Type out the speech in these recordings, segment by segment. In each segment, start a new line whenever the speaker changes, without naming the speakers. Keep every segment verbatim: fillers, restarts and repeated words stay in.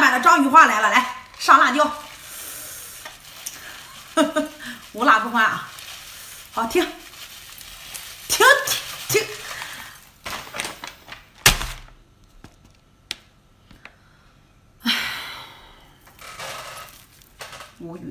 买的章鱼花来了，来上辣椒，呵呵，无辣不欢啊！好，停，停停停。唉，无语。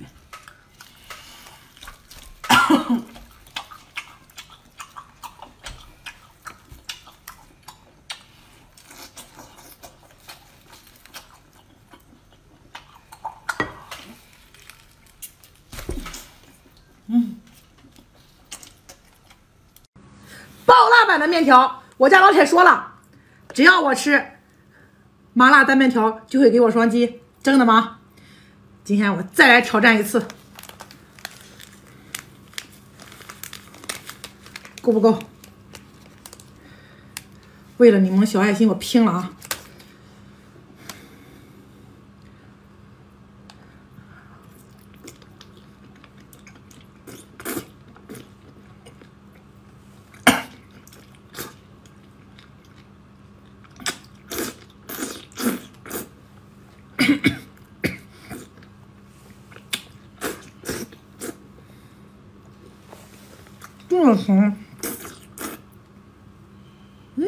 嗯，爆辣版的面条，我家老铁说了，只要我吃麻辣单面条，就会给我双击，真的吗？今天我再来挑战一次，够不够？为了你们小爱心，我拼了啊！这么红，嗯，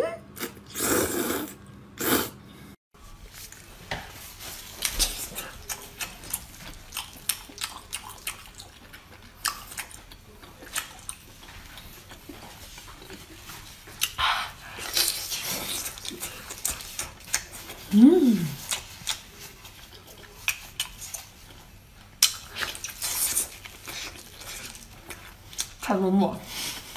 嗯，太幽默了。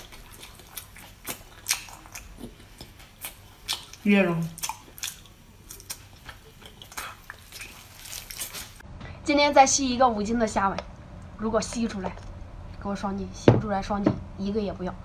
噎着。
今天再吸一个五斤的虾尾，如果吸出来，给我双击；吸不出来，双击，一个也不要。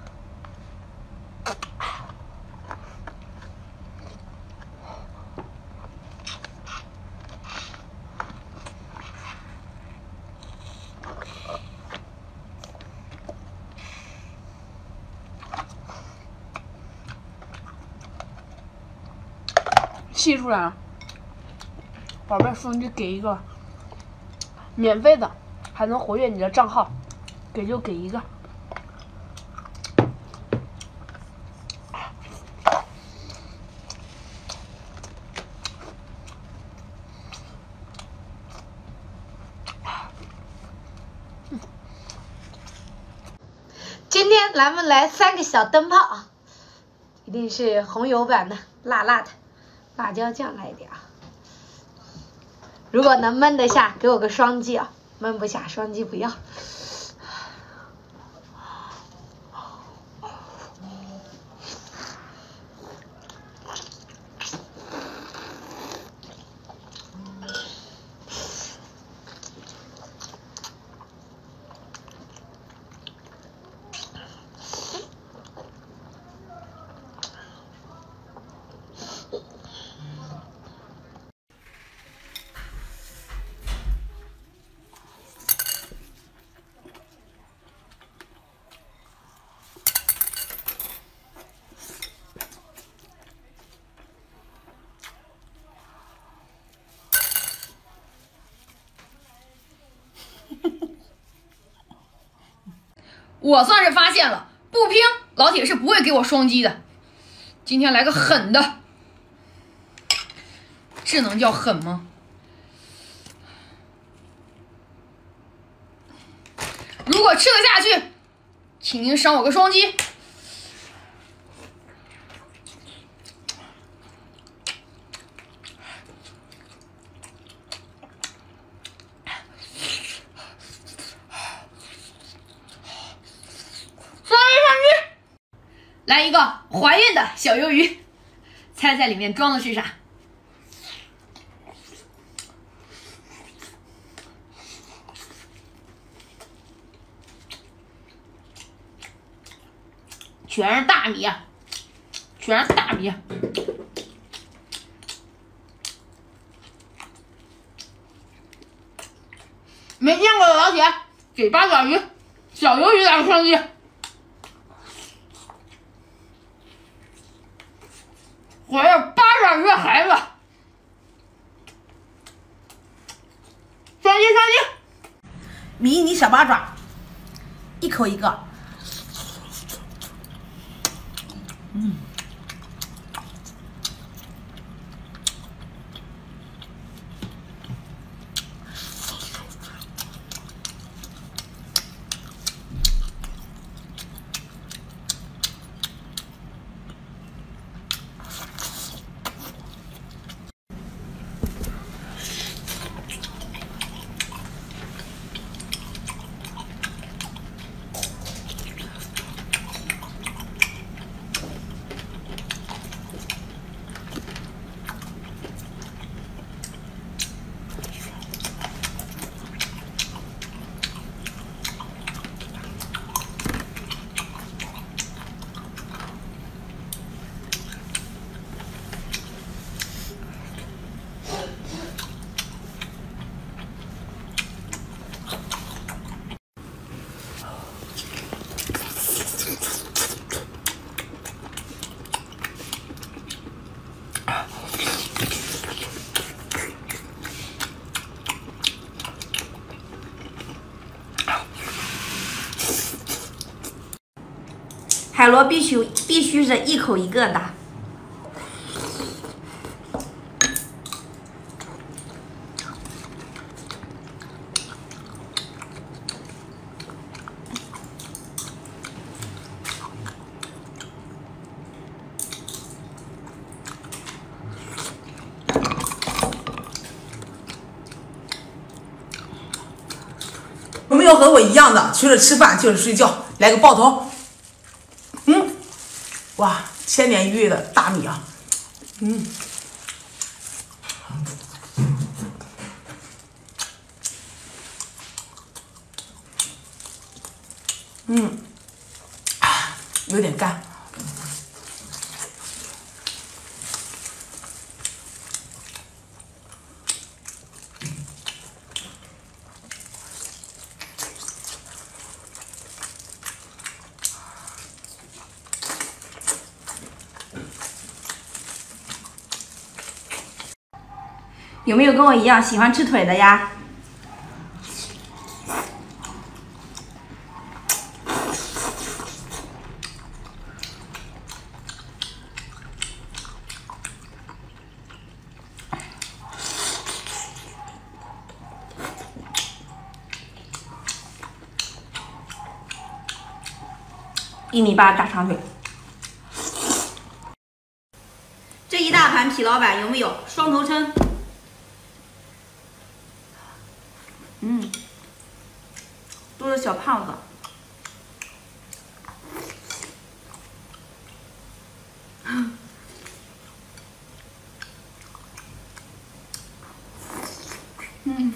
吸出来了，宝贝，双击给一个，免费的，还能活跃你的账号，给就给一个。
今天咱们来三个小灯泡啊，一定是红油版的，辣辣的，辣椒酱来一点啊。如果能焖得下，给我个双击啊；焖不下，双击不要。
我算是发现了，不拼老铁是不会给我双击的。今天来个狠的，这能叫狠吗？如果吃得下去，请您赏我个双击。来一个怀孕的小鱿鱼，猜猜里面装的是啥？全是大米，全是大米。没见过的老铁，给八爪鱼、小鱿鱼来个双击。我要八爪鱼的孩子，
迷你小八爪，一口一个。嗯。
海螺必须必须是一口一个的。
有没有和我一样的，除了吃饭就是睡觉，来个爆头？嗯，哇，千年一遇的大米啊，嗯，嗯，啊，有点干。
有没有跟我一样喜欢吃腿的呀？一米八大长腿。这一大盘皮老板有没有双头撑？嗯，都是小胖子。嗯，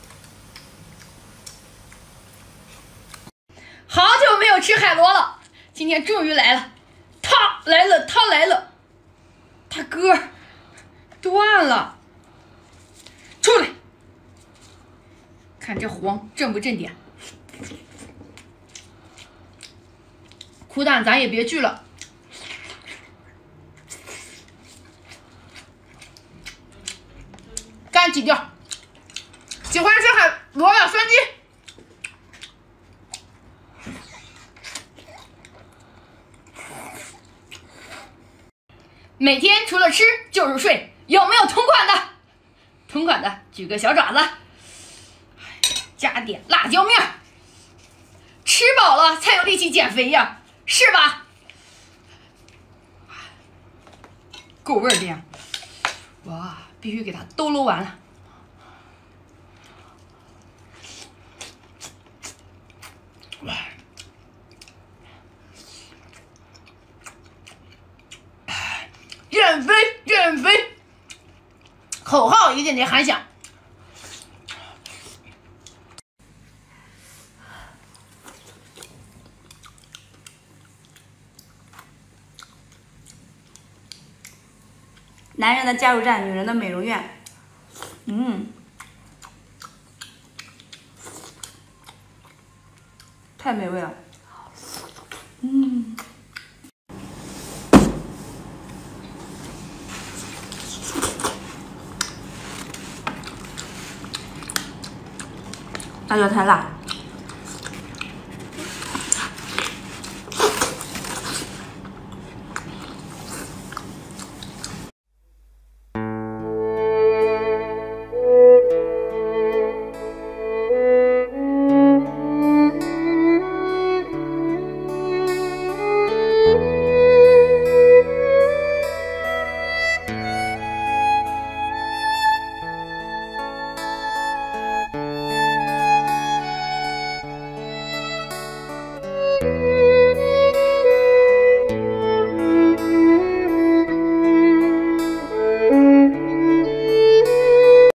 好久没有吃海螺了，今天终于来了，它来了，它来了，大哥，断了，出来。看这黄正不正点？苦胆咱也别聚了。干挤掉。喜欢吃海螺的酸鸡。每天除了吃就是睡，有没有同款的？同款的举个小爪子。加点辣椒面，吃饱了才有力气减肥呀，是吧？够味儿的呀！哇，必须给它都搂完了。哇！减肥，减肥！口号一定得喊响。
男人的加油站，女人的美容院。嗯，太美味了。嗯，辣椒太辣。